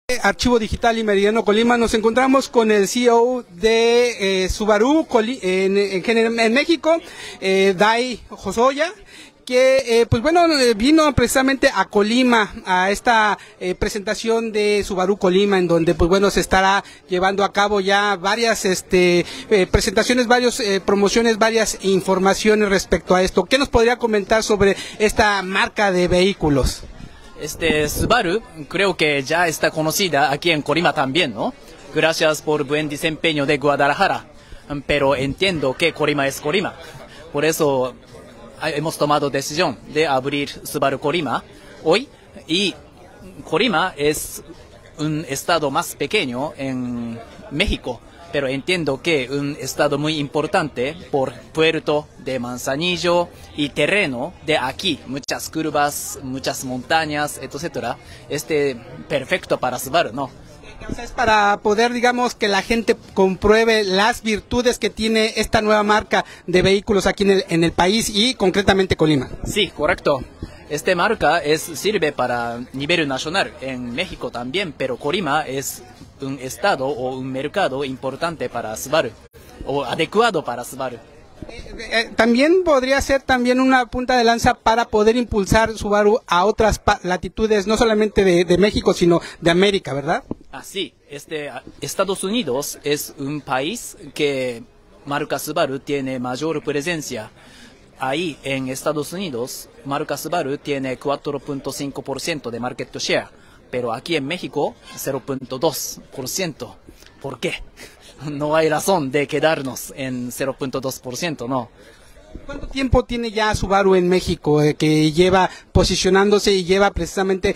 Archivo Digital y Meridiano Colima. Nos encontramos con el CEO de Subaru en México, Dai Josoya, que pues bueno, vino precisamente a Colima a esta presentación de Subaru Colima, en donde pues bueno se estará llevando a cabo ya varias presentaciones, varias promociones, varias informaciones respecto a esto. ¿Qué nos podría comentar sobre esta marca de vehículos? Subaru creo que ya está conocida aquí en Colima también, ¿no? Gracias por buen desempeño de Guadalajara, pero entiendo que Colima es Colima. Por eso hemos tomado decisión de abrir Subaru Colima hoy, y Colima es un estado más pequeño en México, pero entiendo que un estado muy importante por puerto de Manzanillo y terreno de aquí, muchas curvas, muchas montañas, etcétera. Perfecto para Subaru, ¿no? Es para poder, digamos, que la gente compruebe las virtudes que tiene esta nueva marca de vehículos aquí en el país y concretamente Colima. Sí, correcto. Esta marca sirve para nivel nacional en México también, pero Colima es un estado o un mercado importante para Subaru, o adecuado para Subaru. También podría ser también una punta de lanza para poder impulsar Subaru a otras latitudes, no solamente de México, sino de América, ¿verdad? Sí, Estados Unidos es un país que marca Subaru tiene mayor presencia. Ahí en Estados Unidos, marca Subaru tiene 4.5% de market share, pero aquí en México 0.2%. ¿Por qué? No hay razón de quedarnos en 0.2%, ¿no? ¿Cuánto tiempo tiene ya Subaru en México que lleva posicionándose y lleva precisamente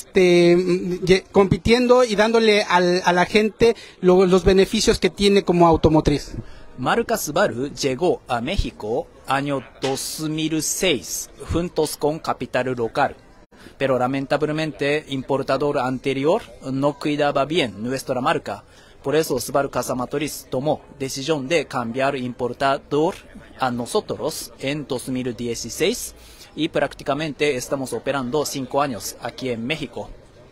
compitiendo y dándole a la gente los beneficios que tiene como automotriz? Marca Subaru llegó a México año 2006, juntos con capital local. Pero lamentablemente importador anterior no cuidaba bien nuestra marca. Por eso Subaru Casa Motriz tomó decisión de cambiar importador a nosotros en 2016 y prácticamente estamos operando 5 años aquí en México.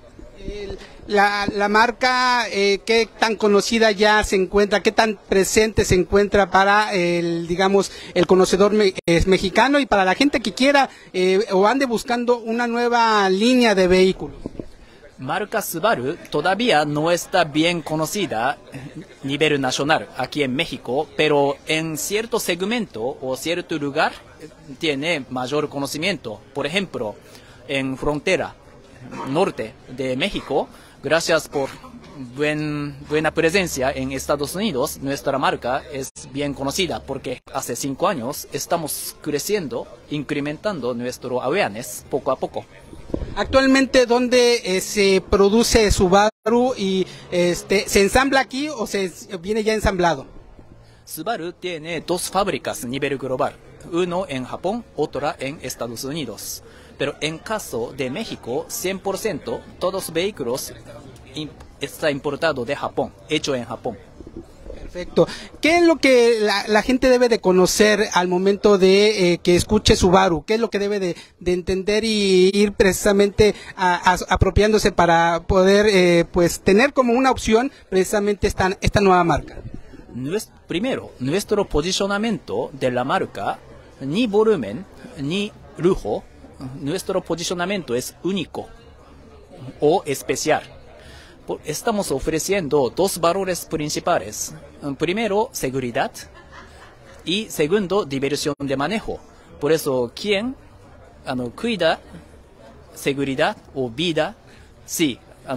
La marca, ¿qué tan conocida ya se encuentra, qué tan presente se encuentra para el conocedor mexicano y para la gente que quiera o ande buscando una nueva línea de vehículos? Marca Subaru todavía no está bien conocida a nivel nacional aquí en México, pero en cierto segmento o cierto lugar tiene mayor conocimiento. Por ejemplo, en frontera norte de México, gracias por buena presencia en Estados Unidos, nuestra marca es bien conocida porque hace 5 años estamos creciendo, incrementando nuestro awareness poco a poco. Actualmente, ¿dónde se produce Subaru y se ensambla aquí o se viene ya ensamblado? Subaru tiene 2 fábricas a nivel global, uno en Japón, otra en Estados Unidos. Pero en caso de México, 100% todos los vehículos está importado de Japón, hecho en Japón. Perfecto. ¿Qué es lo que la gente debe de conocer al momento de que escuche Subaru? ¿Qué es lo que debe de entender y ir precisamente apropiándose para poder pues tener como una opción precisamente esta nueva marca? Primero, nuestro posicionamiento de la marca, ni volumen ni lujo, nuestro posicionamiento es único o especial. Estamos ofreciendo 2 valores principales. Primero, seguridad y segundo, diversión de manejo. Por eso, quien cuida seguridad o vida, sí,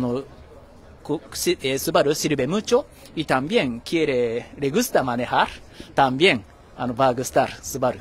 Subaru sirve mucho, y también le gusta manejar, también va a gustar Subaru.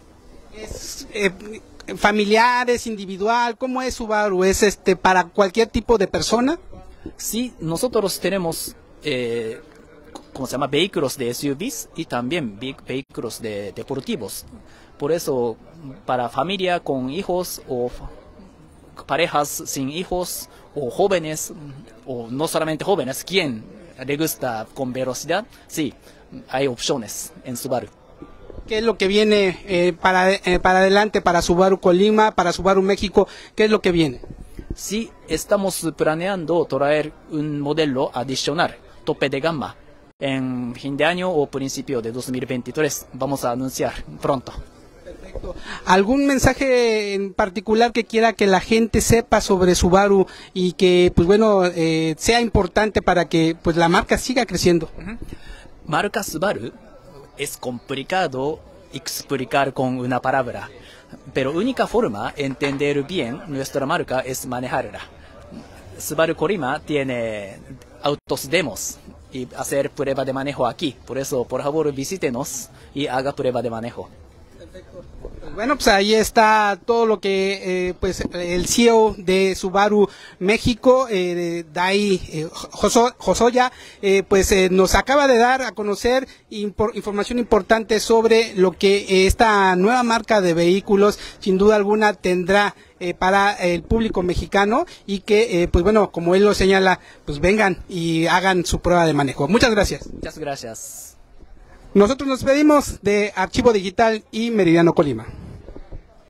¿Familiares, individual? ¿Cómo es Subaru? ¿Es para cualquier tipo de persona? Sí, nosotros tenemos vehículos de SUVs y también vehículos deportivos. Por eso, para familia con hijos o parejas sin hijos o jóvenes, o no solamente jóvenes, quien le gusta con velocidad, sí, hay opciones en Subaru. ¿Qué es lo que viene para adelante para Subaru Colima, para Subaru México? ¿Qué es lo que viene? Sí, estamos planeando traer un modelo adicional, tope de gama, en fin de año o principio de 2023. Vamos a anunciar pronto. Perfecto. ¿Algún mensaje en particular que quiera que la gente sepa sobre Subaru y que, pues bueno, sea importante para que pues la marca siga creciendo? Marca Subaru es complicado explicar con una palabra, pero única forma de entender bien nuestra marca es manejarla. Subaru Colima tiene autos demos y hacer prueba de manejo aquí. Por eso, por favor, visítenos y haga prueba de manejo. Bueno, pues ahí está todo lo que pues el CEO de Subaru México, Dai Hosoya, pues nos acaba de dar a conocer información importante sobre lo que esta nueva marca de vehículos sin duda alguna tendrá para el público mexicano y que pues bueno, como él lo señala, pues vengan y hagan su prueba de manejo. Muchas gracias. Muchas gracias. Nosotros nos despedimos de Archivo Digital y Meridiano Colima.